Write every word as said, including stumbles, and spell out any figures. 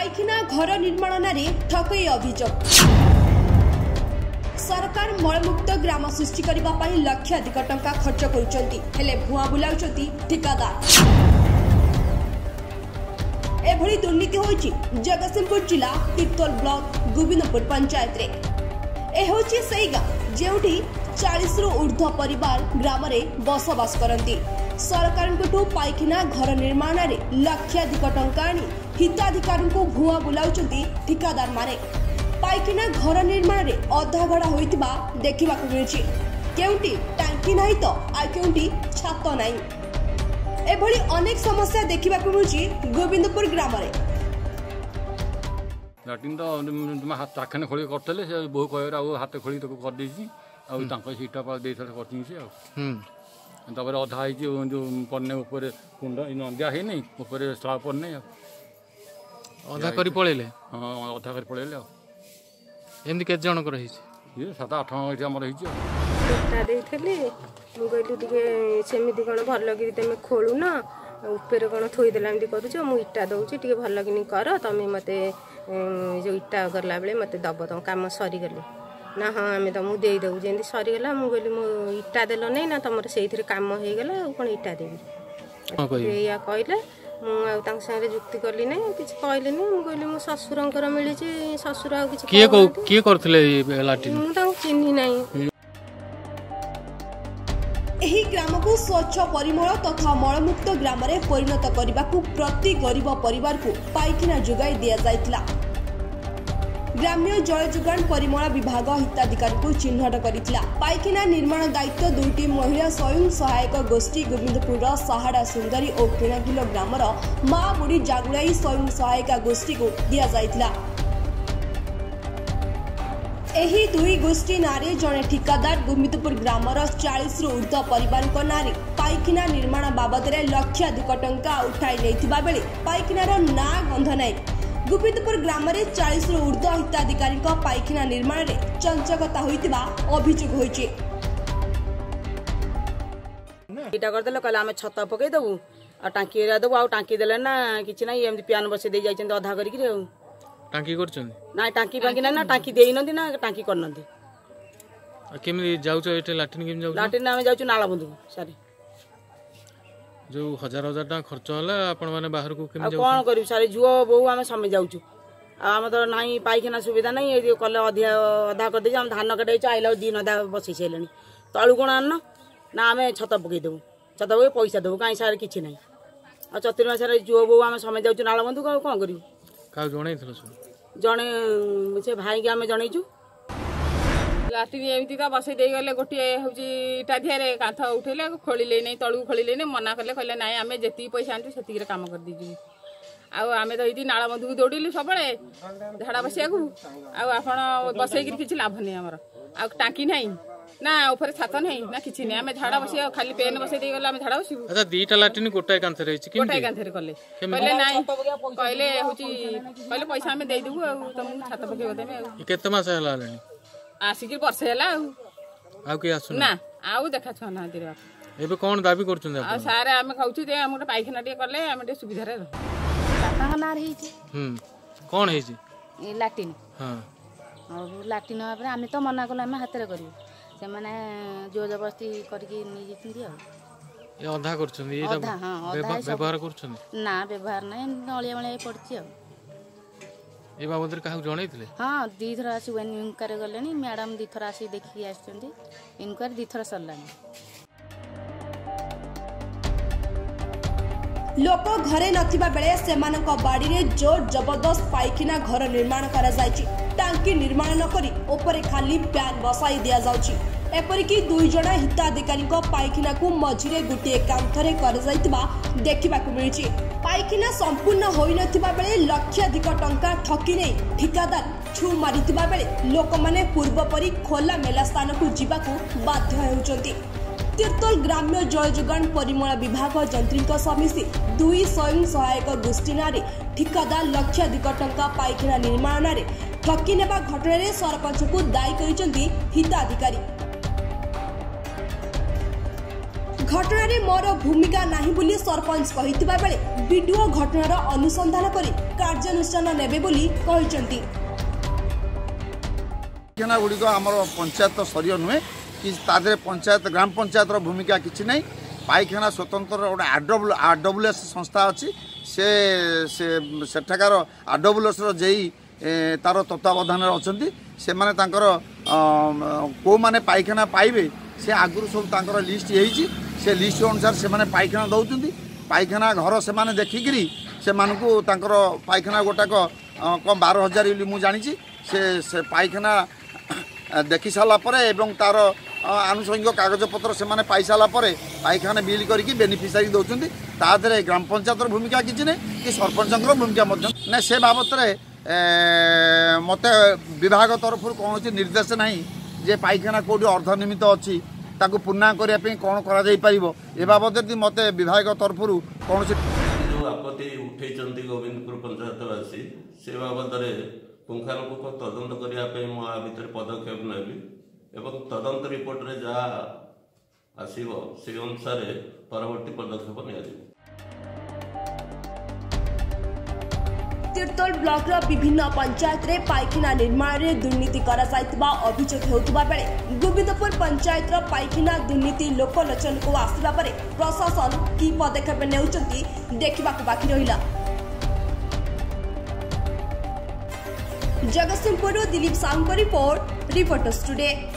पाइखना घर निर्माण नारे ठकई अभियोग। सरकार मलमुक्त ग्राम सृष्टि करने लक्षाधिक टंका खर्च करुछंती हेले भुआ बुलाउछंती ठिकादार। एभली दुर्नीति होइछि जगतसिंहपुर जिला तिर्तोल ब्लॉक गोविंदपुर पंचायत रे। ए होछि सेही गाँ जेउठी चालीस रु ऊर्ध्व परिवार ग्राम रे बसवास करती। सरकार पाइखना घर निर्माण रे लक्षाधिक टंका आनी हिताधिकारी को भुआ बुलाउछंती ठिकादार माने। पाइखना घर निर्माण रे अधा गड़ा होइतिबा देखिबा को मिलछि। केउंटी टांकी नाही तो आ केउंटी छात नाही। एभली अनेक समस्या देखिबा को मिलछि गोविंदपुर ग्राम रे। लाटिन तो हाथ चाखने खोली करतले से बहु कहरा हाथ खोली तो कर देछि आ तांको सीटा पा देथले करछि से आ हम तबरे अधा है जो पन्ने ऊपर कुंड नंदिया है नहीं ऊपर स्लाब पन्ने अधा करी पळेले। हां अधा करी पळेले एमदी के जण कर हिछ ये सात आठ एटा हमर हिछ टा देथले मु कहली टिके सेमिति कोन भल लगी तमे खोलु ना ऊपर कोन थोई देला एमदी करूछ मु इटा दउची टिके भल लगी कर तमे मते जो इटा करला बेले मते दब त काम सरी गेले ना। हाँ आम तुमको दे दू जमी सरीगला मुझे मो इटा देल नहीं ना तुम से कम हो गला कौन इटा देवी या कहले मुझे जुक्ति कली ना कि कहली मुझे मो ससुर मिली ससुर चिन्ह ना। एही ग्राम को स्वच्छ परिमल तथा मलमुक्त ग्राम रे परिणत करने को प्रति गरीब परिवार को पाइखना जोगाई दिया जाइतिला। ग्राम्य जल जोगान परिमल विभाग हिताधिकारी को चिन्हट करितिला। पाइखना निर्माण दायित्व दुईटी महिला स्वयं सहायक गोष्ठी गोविंदपुर साहाड़ा सुंदरी और किणाकिलो ग्रामर माँ बुढ़ी जागुड़ाई स्वयं सहायक गोष्ठी को दिया जाइतिला। एही दुई गोष्ठी नारे जड़े ठिकादार गोविंदपुर ग्रामर चालीस रु ऊर्ध्व परिवार नारे पाइखना निर्माण बाबद लक्षाधिक टंका उठाई नहीं बेले पाइखनार ना गंध नाई। गोविंदपुर ग्राम रे चालीस रु ऊर्ध्व हिताधिकारी पाइखना निर्माण रे चंचकता होइतिबा अभियोग होइछि। इटा करदेले कहला हम छत पकई देबू आ टांकी एरा देबू आ टांकी देले ना किछि नै एमदी प्यान बसे दे जाइछन आधा करी रे टांकी करछन ना टांकी बाकी ना ना टांकी देई नंदी ना टांकी करनंदी आ केमि जाउछ एटे लाटिन केमि जाउछ लाटिन हम जाउछ नाला बंधु सारी जो हजार हजार टाँग खर्च है आपण मैंने बाहर को कौन कर सारे झुओ बहु आम समय जाऊँ आम तो ना पाइखाना सुविधा ना कले अधा अधा कर दे धान कटे आइला दिन अधा बसई सारे तलू कौन आन ना आम छत पकई देवु छत पकई पैसा देवु कहीं सारे कि ना आ चतुर्मास झुओ बहु आम समय जाऊँ नाला बंधु कौन कर जड़े से भाई की आम जनईचु लाट्रिन एमती तो बसई दे गले गोटे हूँ इटा दिहारे कांथ उठेले खोलिले नहीं तलू खोलिले नहीं मना कले कहले ना आम जी पैसा आनु से कम कर दीजिए आम तो ये नाला बंधु को दौड़िलु सब झाड़ा बसिया आप बसई किसी लाभ नहीं आमर आ टांकी ना ना ऊपर छात नहीं ना किसी नहीं आम झाड़ा बसिया खाली पेन बसई दे गले धड़ा बसबू। अच्छा दीटा लाट्रिन गोटाए कांथ रे गोटाए कांथ रे कले कहले ना कहले हूँ कहले पैसा आम दे देबू आ तुमको छात पकेब देमे केते मास हला लानी आसिक वर्षे है आउ के आसु ना आउ देखा छुआ ना दे बाप एबे कोन दाबी करछन आ सारे हम कहउछु जे हम पाइखना टे करले हम टे सुविधा रे बापा ना रही छी हम कोन हे छी ए लाटिन हां और लाटिन पर हम तो मना कला हम हाथ रे करियो से माने जो जबरदस्ती करके नि जितिंदी आ ए आधा करछन ए व्यवहार करछन ना व्यवहार नै नलिया मले पड़छि आ ए बाबद कहा जन हाँ दी थर आसी इनक्वारी गले मैडम दी थर आसी देखिए इनक्वारी दी थर सरला। लोक घरे नथिबा बेले सेमानक बाड़ी रे जोर जबरदस्त पाइखना घर निर्माण करा जायछि। टांकी निर्माण न करी ऊपर खाली प्यान बसाई दिया जाउछि। एपरिकी दुई जण हिताधिकारी पाइखना को मझिरे गोटे कांथरे कर जाइतिबा देखिबा को मिलछि। पाइखना संपूर्ण होई नथिबा बेले लक्षाधिक टंका ठकी नै ठिकादार छु मारितिबा बेले लोक माने पूर्व परी खोला मेला स्थान को जीवा को बाध्य हेउचंती। तिर्तोल ग्राम्य जल जोगान परिमल विभाग जंत्रीक समिति दुई स्वयं सहायक गोष्ठी नारे ठिकादार लक्षाधिक टंका पाइखना निर्माण नारे ठकी नेबा घटना रे सरपंच को दायी करिसंती हिताधिकारी। घटना रे मोर भूमिका नाही बोली सरपंच कहितिबा बेले विडिओ घटनार अनुसंधान करी कार्यानुष्ठान नेबे बोली कहिसंती। पाइखाना गुड़िक आम पंचायत स्तरीय नुहे कि तादे पंचायत ग्राम पंचायत भूमिका किसी ना पाइखाना स्वतंत्र गोटे आरडब्ल्यू आरडब्ल्यूएस संस्था अच्छी से सेठाकार आरडब्ल्यूएस जेई तार तत्वावधान अच्छा से माने कौ माने पाइखाना पाइबे से आगुरी सब लिस्ट होती से लिस्ट अनुसार से माने पाइखाना दौरान पाइखाना घर से माने देखिकी से मानू पाइखाना गोटाक कम बार हजार मुझे जानी से से पाइखाना देखि सारा पर एवं तार आनुषंगिक कागजपत्र से माने पाई सारा पर पाइखाना बिल करके बेनिफिशियरी दौरान तादे ग्राम पंचायत भूमिका किसी ना कि सरपंच भूमिका ना से बाबद मत विभाग तरफ कौन निर्देश ना जे पाइखाना कौटी अर्धनिर्मित अच्छी ताकू पूर्णा करने कौन कर ए बाबद मत विभाग तरफ कौन जो आपत्ति उठे गोविंदपुर पंचायतवासी से बाबद पुंखानुपुंख तदंत करने मु आ भितर पदक्षेप नेबी एवं तदंत रिपोर्ट रे जहाँ आसीबो से अनुसार परवर्ती पदक्षेप नियाजिबो। तीर्तोल ब्लॉक रो विभिन्न पंचायत रे पाइखाना निर्माण रे दुर्नीति करा जायतबा अभियोग हेउतबा बेले गोविंदपुर पंचायत रो पाइखाना दुर्नीति लोकलोचन को आसीबा परे प्रशासन की पदक्षेप नेउचंती देखिबा को बाकी रहिला। Jagatsinghpur Dilip Sahu report reporters today.